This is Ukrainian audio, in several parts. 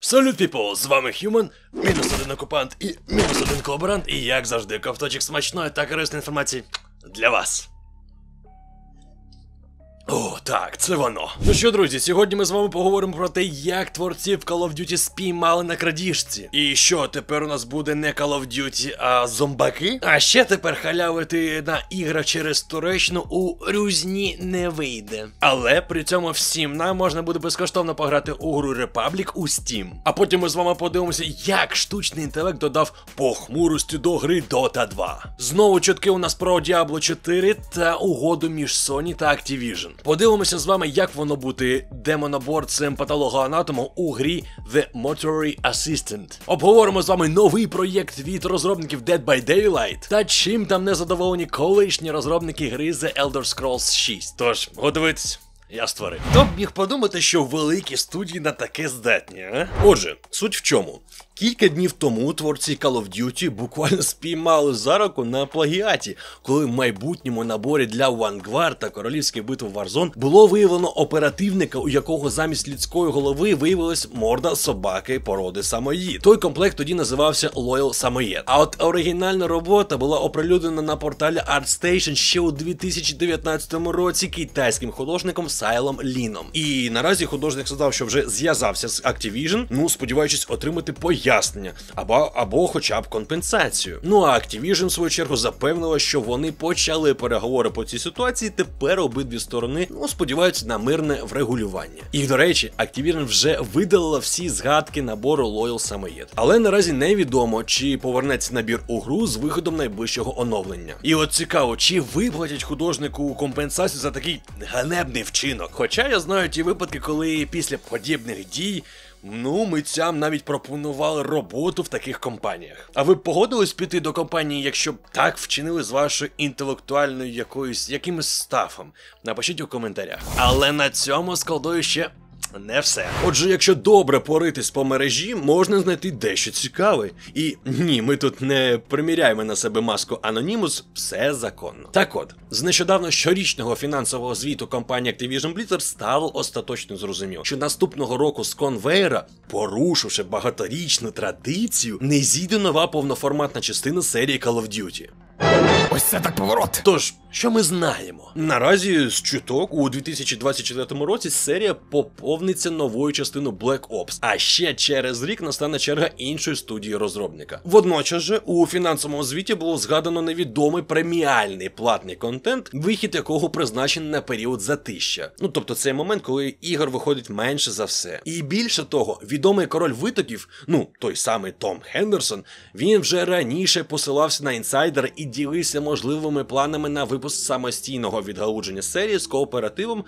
Салют, піпл! З вами Human, мінус один окупант і мінус один колаборант, і як завжди, ковточок смачної та корисної інформації для вас. О, так, це воно. Ну що, друзі, сьогодні ми з вами поговоримо про те, як творців Call of Duty спіймали на крадіжці. І що, тепер у нас буде не Call of Duty, а зомбаки? А ще тепер халявити на іграх через Туреччину у Рюзні не вийде. Але при цьому всім нам можна буде безкоштовно пограти у гру Republic у Steam. А потім ми з вами подивимося, як штучний інтелект додав похмурості до гри Dota 2. Знову чутки у нас про Diablo 4 та угоду між Sony та Activision. Подивимося з вами, як воно бути демоноборцем патологоанатому у грі The Mortuary Assistant. Обговоримо з вами новий проєкт від розробників Dead by Daylight та чим там не задоволені колишні розробники гри The Elder Scrolls 6. Тож, готуйтесь. Я створив. Хто б міг подумати, що великі студії на таке здатні, а? Отже, суть в чому? Кілька днів тому творці Call of Duty буквально спіймали за руку на плагіаті, коли в майбутньому наборі для Vanguard та Королівської битви Warzone було виявлено оперативника, у якого замість людської голови виявилась морда собаки породи самоїд. Той комплект тоді називався Loyal Самоєд. А от оригінальна робота була оприлюднена на порталі ArtStation ще у 2019 році китайським художником Сайлом Ліном. І наразі художник сказав, що вже зв'язався з Activision, сподіваючись отримати пояснення або хоча б компенсацію. Ну а Activision, в свою чергу, запевнила, що вони почали переговори по цій ситуації, тепер обидві сторони, сподіваються на мирне врегулювання. І, до речі, Activision вже видалила всі згадки набору Loyal Самоєд. Але наразі невідомо, чи повернеться набір у гру з виходом найближчого оновлення. І от цікаво, чи виплатять художнику компенсацію за такий ганебний вчинок. Хоча я знаю ті випадки, коли після подібних дій митцям навіть пропонували роботу в таких компаніях. А ви б погодились піти до компанії, якщо б так вчинили з вашою інтелектуальною якимось стафом? Напишіть у коментарях. Але на цьому складою ще не все. Отже, якщо добре поритись по мережі, можна знайти дещо цікаве. І ні, ми тут не приміряємо на себе маску Anonymous, все законно. Так от, з нещодавно щорічного фінансового звіту компанії Activision Blizzard стало остаточно зрозуміло, що наступного року з конвейера, порушивши багаторічну традицію, не зійде нова повноформатна частина серії Call of Duty. Ось це так поворот! Тож, що ми знаємо? Наразі, з чуток, у 2024 році серія поповниться новою частиною Black Ops, а ще через рік настане черга іншої студії розробника. Водночас же, у фінансовому звіті було згадано невідомий преміальний платний контент, вихід якого призначений на період затища. Тобто цей момент, коли ігор виходить менше за все. І більше того, відомий король витоків, той самий Том Хендерсон, він вже раніше посилався на інсайдери і ділився можливими планами на випуск самостійного відгалудження серії з кооперативом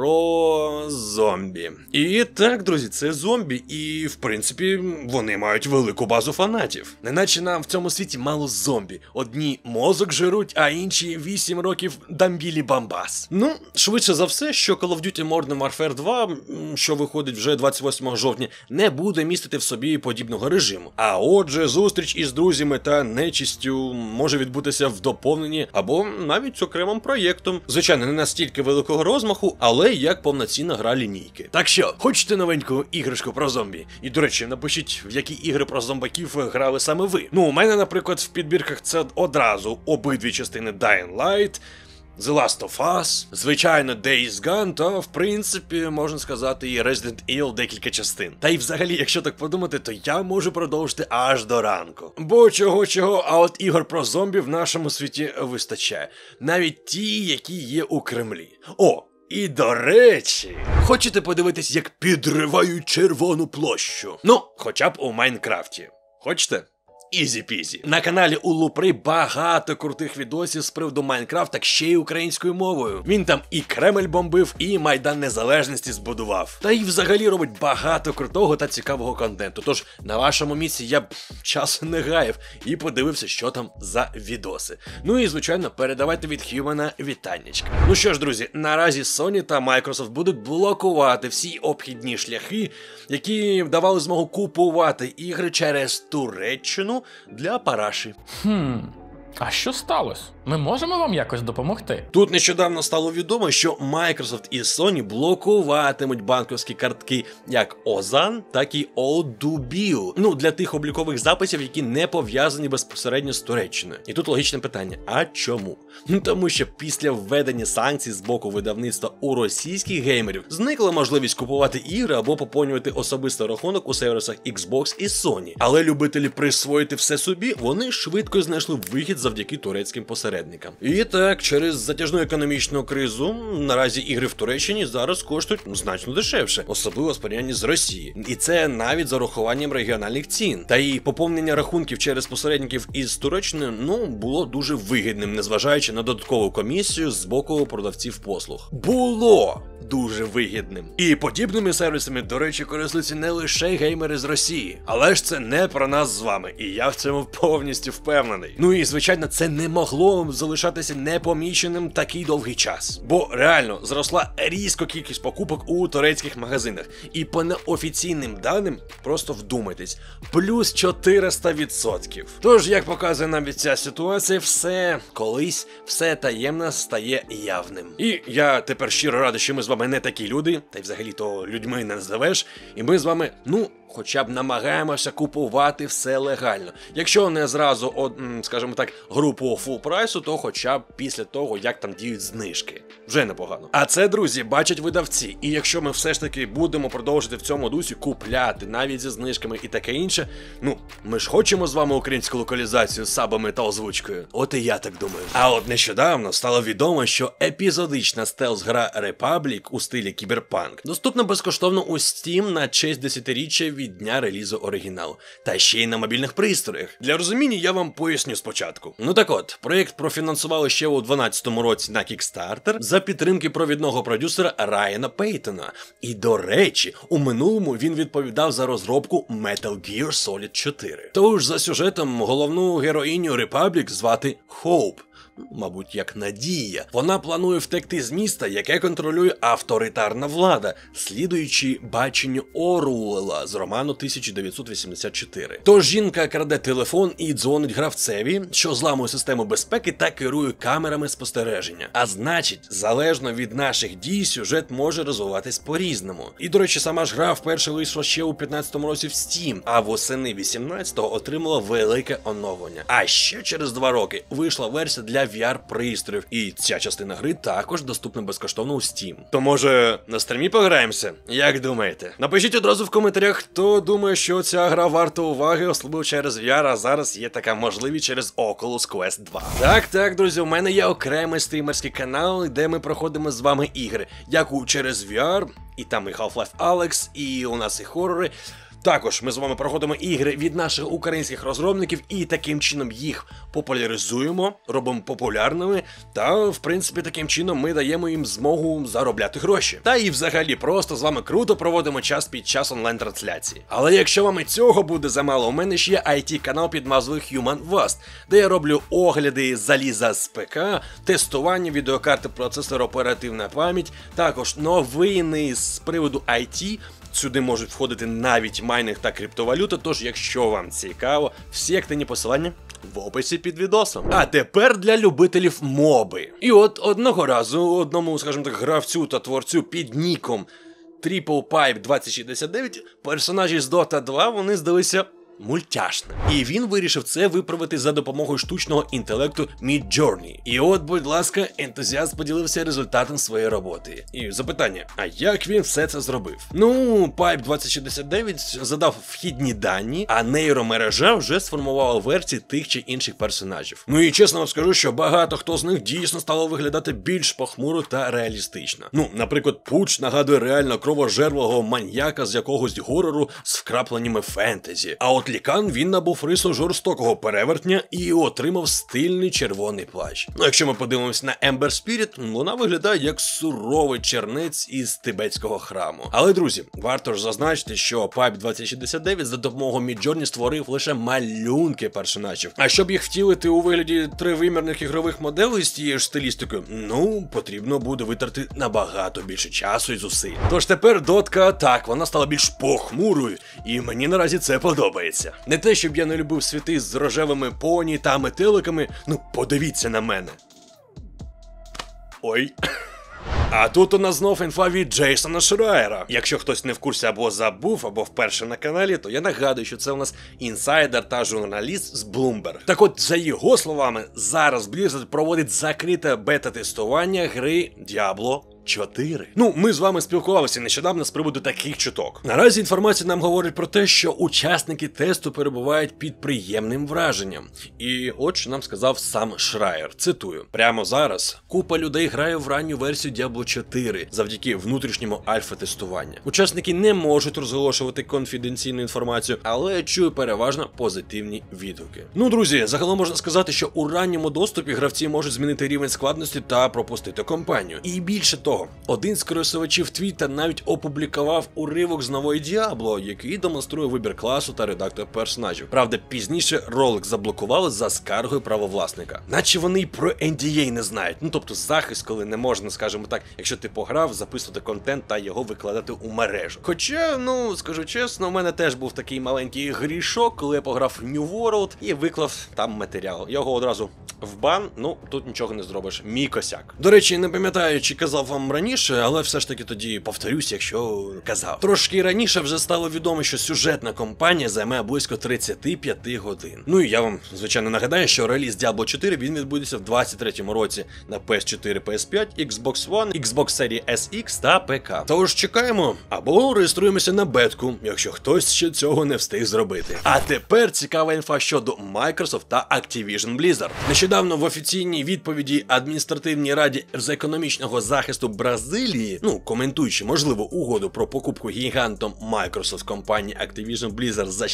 про зомбі. І так, друзі, це зомбі, і в принципі вони мають велику базу фанатів. Неначе нам в цьому світі мало зомбі. Одні мозок жируть, а інші 8 років дамбілі бамбас. Швидше за все, що Call of Duty Modern Warfare 2, що виходить вже 28 жовтня, не буде містити в собі подібного режиму. А отже, зустріч із друзями та нечистю може відбутися в доповненні або навіть окремим проєктом. Звичайно, не настільки великого розмаху, але як повноцінна гра лінійки. Так що, хочете новеньку іграшку про зомбі? І, до речі, напишіть, в які ігри про зомбаків грали саме ви. У мене, наприклад, в підбірках це одразу обидві частини Dying Light, The Last of Us, звичайно, Days Gone, та, в принципі, можна сказати, і Resident Evil декілька частин. Та й взагалі, якщо так подумати, то я можу продовжити аж до ранку. Бо чого-чого, а от ігор про зомбі в нашому світі вистачає. Навіть ті, які є у Кремлі. І до речі, хочете подивитись, як підривають Червону площу? Хоча б у Майнкрафті. Хочете? Ізі-пізі. На каналі у Лупри багато крутих відосів з приводу Майнкрафта, ще й українською мовою. Він там і Кремль бомбив, і Майдан Незалежності збудував. Та й взагалі робить багато крутого та цікавого контенту. Тож на вашому місці я б часу не гаяв і подивився, що там за відоси. І, звичайно, передавайте від Хьюмана вітаннячка. Що ж, друзі, наразі Sony та Microsoft будуть блокувати всі обхідні шляхи, які давали змогу купувати ігри через Туреччину для параші. А що сталося? Ми можемо вам якось допомогти? Тут нещодавно стало відомо, що Microsoft і Sony блокуватимуть банківські картки як Ozan, так і Odubio. Ну, для тих облікових записів, які не пов'язані безпосередньо з Туреччиною. І тут логічне питання, а чому? Ну, тому що після введення санкцій з боку видавництва у російських геймерів зникла можливість купувати ігри або поповнювати особистий рахунок у сервісах Xbox і Sony. Але любителі присвоїти все собі, вони швидко знайшли вихід завдяки турецьким посередникам. І так, через затяжну економічну кризу, наразі ігри в Туреччині зараз коштують значно дешевше, особливо в порівнянні з Росії. І це навіть з урахуванням регіональних цін. Та і поповнення рахунків через посередників із Туреччини, ну, було дуже вигідним, незважаючи на додаткову комісію з боку продавців послуг. Було дуже вигідним. І подібними сервісами, до речі, користуються не лише геймери з Росії. Але ж це не про нас з вами, і я в цьому повністю впевнений. Ну і, звичайно, це не могло залишатися непоміченим такий довгий час. Бо реально зросла різко кількість покупок у турецьких магазинах. І по неофіційним даним, просто вдумайтесь, плюс 400%. Тож, як показує нам від ця ситуація, все таємне стає явним. І я тепер щиро радий, що ми з вами не такі люди, та й взагалі-то людьми не називеш, і ми з вами, ну, хоча б намагаємося купувати все легально. Якщо не зразу, скажімо так, групу full прайсу, то хоча б після того, як там діють знижки. Вже непогано. А це, друзі, бачать видавці. І якщо ми все ж таки будемо продовжити в цьому дусі купляти, навіть зі знижками і таке інше, ну, ми ж хочемо з вами українську локалізацію з сабами та озвучкою. От і я так думаю. А от нещодавно стало відомо, що епізодична стелс-гра Republic у стилі кіберпанк доступна безкоштовно у Steam на честь 10-річчя від дня релізу оригіналу. Та ще й на мобільних пристроях. Для розуміння я вам поясню спочатку. Ну так от, проєкт профінансували ще у 2012 році на Kickstarter за підтримки провідного продюсера Райана Пейтона. І, до речі, у минулому він відповідав за розробку Metal Gear Solid 4. Тож за сюжетом головну героїню Republic звати Хоуп. Мабуть, як Надія. Вона планує втекти з міста, яке контролює авторитарна влада, слідуючи баченню Оруелла з роману 1984. Тож жінка краде телефон і дзвонить гравцеві, що зламує систему безпеки та керує камерами спостереження. А значить, залежно від наших дій, сюжет може розвиватись по-різному. І, до речі, сама ж гра вперше вийшла ще у 15-му році в Steam, а восени 18-го отримала велике оновлення. А ще через 2 роки вийшла версія для VR-пристроїв, і ця частина гри також доступна безкоштовно у Steam. То може на стрімі пограємося? Як думаєте? Напишіть одразу в коментарях, хто думає, що ця гра варта уваги, особливо через VR, а зараз є така можливість через Oculus Quest 2. Так, друзі, у мене є окремий стрімерський канал, де ми проходимо з вами ігри, як через VR, і там і Half-Life Alyx, і у нас і хорори. Також ми з вами проходимо ігри від наших українських розробників і таким чином їх популяризуємо, робимо популярними, та, в принципі, таким чином ми даємо їм змогу заробляти гроші. Та і взагалі просто з вами круто проводимо час під час онлайн-трансляції. Але якщо вам і цього буде замало, у мене ще є IT-канал під назвою Human Vast, де я роблю огляди заліза з ПК, тестування відеокарти, процесор, оперативна пам'ять, також новини з приводу IT. Сюди можуть входити навіть майнинг та криптовалюта, тож якщо вам цікаво, всі активні посилання в описі під відосом. А тепер для любителів моби. І от одного разу одному, скажімо так, гравцю та творцю під ніком TriplePipe 2069 персонажі з Dota 2, вони здалися мультяшним. І він вирішив це виправити за допомогою штучного інтелекту Midjourney. І от, будь ласка, ентузіаст поділився результатом своєї роботи. І запитання, а як він все це зробив? Ну, Pipe 2069 задав вхідні дані, а нейромережа вже сформувала версії тих чи інших персонажів. Ну і чесно вам скажу, що багато хто з них дійсно стало виглядати більш похмуро та реалістично. Ну, наприклад, Пуч нагадує реально кровожерлого маньяка з якогось горору з вкрапленнями фентезі. А от Лікан, він набув рису жорстокого перевертня і отримав стильний червоний плащ. Ну, якщо ми подивимося на Ember Spirit, вона виглядає як суровий чернець із тибетського храму. Але, друзі, варто ж зазначити, що Pipe 2069 за допомогою Midjourney створив лише малюнки персонажів. А щоб їх втілити у вигляді тривимірних ігрових моделей з тією ж стилістикою, ну, потрібно буде витрати набагато більше часу і зусиль. Тож тепер дотка, так, вона стала більш похмурою, і мені наразі це подобається. подобається. Не те, щоб я не любив світи з рожевими поні та метеликами, ну подивіться на мене. Ой. А тут у нас знов інфа від Джейсона Шрайера. Якщо хтось не в курсі або забув, або вперше на каналі, то я нагадую, що це у нас інсайдер та журналіст з Bloomberg. Так от, за його словами, зараз Blizzard проводить закрите бета-тестування гри Diablo 4. Ну, ми з вами спілкувалися нещодавно з приводу таких чуток. Наразі інформація нам говорить про те, що учасники тесту перебувають під приємним враженням. І от що нам сказав сам Шрайер. Цитую: прямо зараз купа людей грає в ранню версію Diablo 4 завдяки внутрішньому альфа-тестуванню. Учасники не можуть розголошувати конфіденційну інформацію, але я чую переважно позитивні відгуки. Ну, друзі, загалом можна сказати, що у ранньому доступі гравці можуть змінити рівень складності та пропустити кампанію. І більше того, один з користувачів Twitter навіть опублікував уривок з нової Diablo, який демонструє вибір класу та редактор персонажів. Правда, пізніше ролик заблокували за скаргою правовласника. Наче вони й про NDA не знають. Ну, тобто захист, коли не можна, скажімо так, якщо ти пограв, записувати контент та його викладати у мережу. Хоча, ну, скажу чесно, у мене теж був такий маленький грішок, коли я пограв в New World і виклав там матеріал. Його одразу в бан, ну, тут нічого не зробиш. Мій косяк. До речі, не пам'ятаю, чи казав вам раніше, але все ж таки тоді повторюсь, якщо казав. Трошки раніше вже стало відомо, що сюжетна кампанія займе близько 35 годин. Ну і я вам, звичайно, нагадаю, що реліз Diablo 4 він відбудеться в 23-му році на PS4, PS5, Xbox One, Xbox Series SX та ПК. Тож чекаємо або реєструємося на бетку, якщо хтось ще цього не встиг зробити. А тепер цікава інфа щодо Microsoft та Activision Blizzard. Нещодавно в офіційній відповіді адміністративній раді з економічного захисту Бразилії, ну, коментуючи можливу угоду про покупку гігантом Microsoft компанії Activision Blizzard за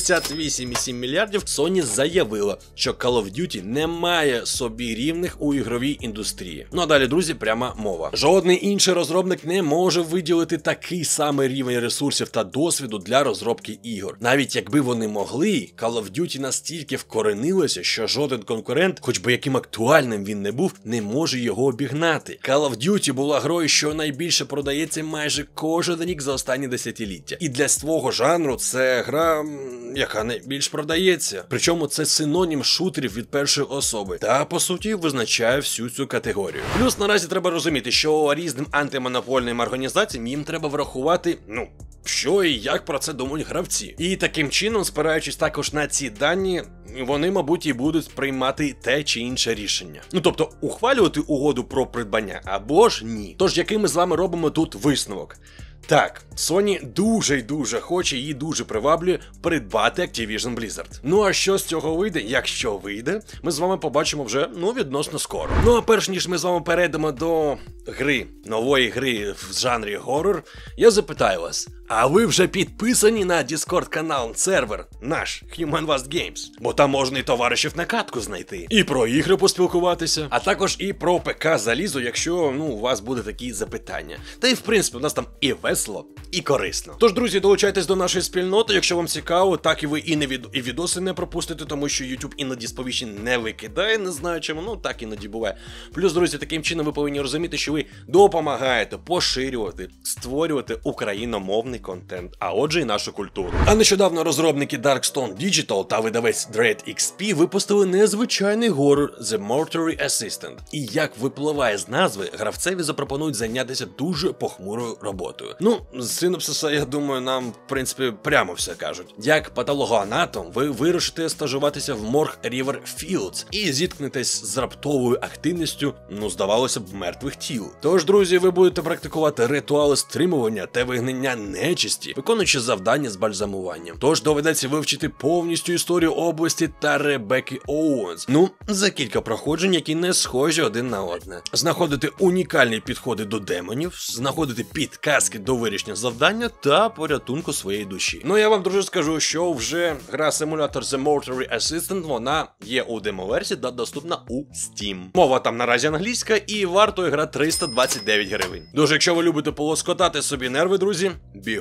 68,7 мільярдів, Sony заявила, що Call of Duty не має собі рівних у ігровій індустрії. Ну а далі, друзі, пряма мова. Жодний інший розробник не може виділити такий самий рівень ресурсів та досвіду для розробки ігор. Навіть якби вони могли, Call of Duty настільки вкоренилося, що жоден конкурент, хоч би яким актуальним він не був, не може його обігнати. Call of Duty була грою, що найбільше продається майже кожен рік за останні десятиліття. І для свого жанру це гра, яка найбільш продається. Причому це синонім шутерів від першої особи. Та, по суті, визначає всю цю категорію. Плюс наразі треба розуміти, що різним антимонопольним організаціям їм треба врахувати, ну, що і як про це думають гравці. І таким чином, спираючись також на ці дані, вони, мабуть, і будуть приймати те чи інше рішення. Ну, тобто, ухвалювати угоду про придбання або ж ні. Тож, який ми з вами робимо тут висновок? Так, Sony дуже й дуже хоче, її дуже приваблює придбати Activision Blizzard. Ну а що з цього вийде? Якщо вийде, ми з вами побачимо вже, ну, відносно скоро. Ну а перш ніж ми з вами перейдемо до гри, нової гри в жанрі горор, я запитаю вас, а ви вже підписані на Discord канал, сервер наш, Human Vast Games? Бо там можна і товаришів на катку знайти, і про ігри поспілкуватися, а також і про ПК залізо, якщо, ну, у вас буде такі запитання. Та й в принципі, у нас там і весело, і корисно. Тож, друзі, долучайтесь до нашої спільноти, якщо вам цікаво, так і ви і відоси не пропустите, тому що YouTube іноді сповіщень не викидає, не знаю чому, ну так іноді буває. Плюс, друзі, таким чином ви повинні розуміти, що ви допомагаєте поширювати, створювати україномовний контент, а отже і нашу культуру. А нещодавно розробники Darkstone Digital та видавець Dread XP випустили незвичайний горор The Mortuary Assistant. І як випливає з назви, гравцеві запропонують зайнятися дуже похмурою роботою. Ну, з синопсиса, я думаю, нам, в принципі, прямо все кажуть. Як патологоанатом, ви вирушите стажуватися в морг River Fields і зіткнетесь з раптовою активністю, ну, здавалося б, мертвих тіл. Тож, друзі, ви будете практикувати ритуали стримування та вигнання нечисті, виконуючи завдання з бальзамуванням. Тож доведеться вивчити повністю історію області та Ребекки Оуенс. Ну, за кілька проходжень, які не схожі один на одне. Знаходити унікальні підходи до демонів, знаходити підказки до вирішення завдання та порятунку своєї душі. Ну, я вам, друже, скажу, що вже гра-симулятор The Mortuary Assistant, вона є у демо-версії та доступна у Steam. Мова там наразі англійська і вартує гра 329 гривень. Дуже, якщо ви любите полоскотати собі нерви, друзі, бігом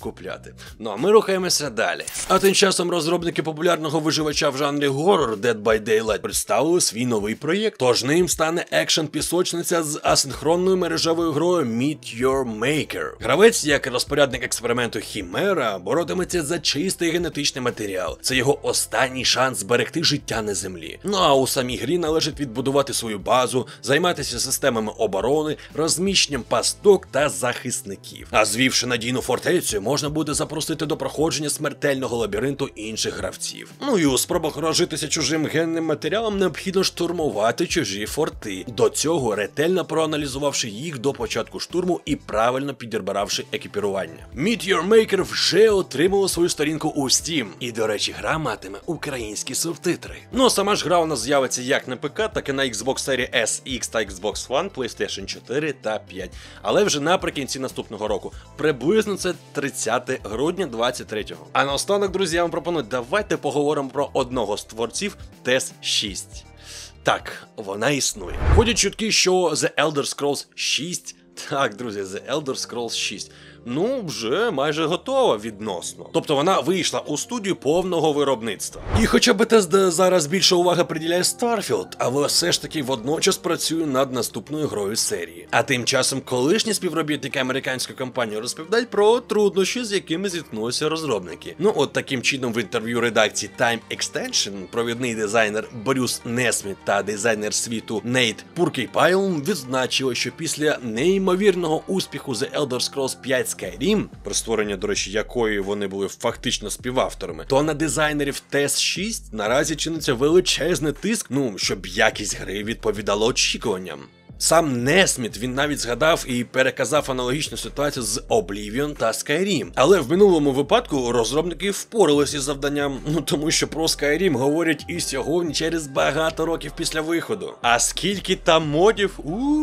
купляти. Ну а ми рухаємося далі. А тим часом розробники популярного виживача в жанрі горор Dead by Daylight представили свій новий проєкт. Тож ним стане екшен-пісочниця з асинхронною мережевою грою Meet Your Maker. Гравець, як розпорядник експерименту Хімера, боротиметься за чистий генетичний матеріал. Це його останній шанс зберегти життя на землі. Ну а у самій грі належить відбудувати свою базу, займатися системами оборони, розміщенням пасток та захисників. А звівши надійну фортецю, можна буде запросити до проходження смертельного лабіринту інших гравців. Ну і у спробах розжитися чужим генним матеріалом необхідно штурмувати чужі форти. До цього ретельно проаналізувавши їх до початку штурму і правильно підібравши екіпірування. Meet Your Maker вже отримала свою сторінку у Steam. І, до речі, гра матиме українські субтитри. Ну а сама ж гра у нас з'явиться як на ПК, так і на Xbox Series S, X та Xbox One, PlayStation 4 та 5. Але вже наприкінці наступного року. Приблизно це 30 грудня 23-го. А наостанок, друзі, я вам пропоную, давайте поговоримо про одного з творців TES 6. Так, вона існує. Ходять чутки, що The Elder Scrolls 6... Так, друзі, The Elder Scrolls 6. Ну, вже майже готова відносно. Тобто вона вийшла у студію повного виробництва. І хоча Bethesda зараз більше уваги приділяє Starfield, але все ж таки водночас працює над наступною грою серії. А тим часом колишні співробітники американської компанії розповідають про труднощі, з якими зіткнулися розробники. Ну от таким чином в інтерв'ю редакції Time Extension провідний дизайнер Брюс Несміт та дизайнер світу Нейт Пуркейпайл відзначили, що після неймовірного успіху The Elder Scrolls 5 Skyrim, про створення, до речі, якої вони були фактично співавторами, то на дизайнерів TES 6 наразі чиниться величезний тиск, щоб якість гри відповідала очікуванням. Сам Несміт, він навіть згадав і переказав аналогічну ситуацію з Oblivion та Skyrim. Але в минулому випадку розробники впоралися із завданням, тому що про Skyrim говорять і сьогодні через багато років після виходу. А скільки там модів?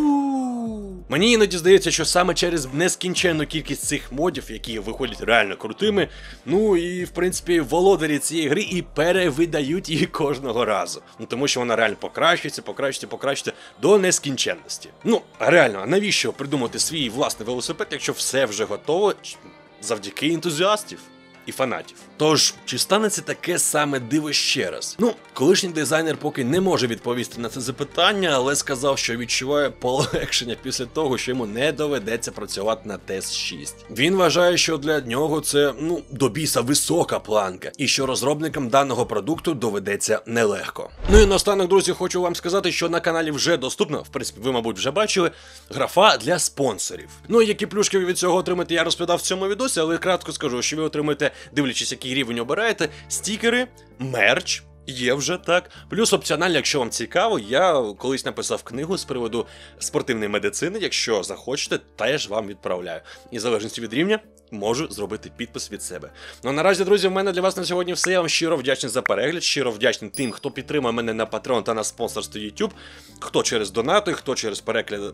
Мені іноді здається, що саме через нескінченну кількість цих модів, які виходять реально крутими, і в принципі володарі цієї гри і перевидають її кожного разу. Тому що вона реально покращується до нескінченності. Реально, а навіщо придумати свій власний велосипед, якщо все вже готово завдяки ентузіастів і фанатів? Тож, чи станеться таке саме диво ще раз? Колишній дизайнер поки не може відповісти на це запитання, але сказав, що відчуває полегшення після того, що йому не доведеться працювати на TES 6. Він вважає, що для нього це, до біса висока планка, і що розробникам даного продукту доведеться нелегко. І наостанок, друзі, хочу вам сказати, що на каналі вже доступна, в принципі, ви, мабуть, вже бачили, графа для спонсорів. Які плюшки ви від цього отримаєте, я розповідав в цьому відосі, але кратко скажу, що ви отримаєте, дивлячись, який рівень обираєте, стікери, мерч, є вже так. Плюс опціонально, якщо вам цікаво, я колись написав книгу з приводу спортивної медицини, якщо захочете, теж вам відправляю. І в залежності від рівня можу зробити підпис від себе. Наразі, друзі, в мене для вас на сьогодні все. Я вам щиро вдячний за перегляд, щиро вдячний тим, хто підтримує мене на Patreon та на спонсорстві YouTube, хто через донати, хто через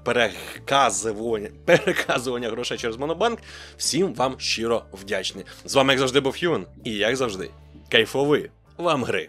переказування грошей через Монобанк. Всім вам щиро вдячний. З вами, як завжди, був Human, і як завжди, кайфової вам гри.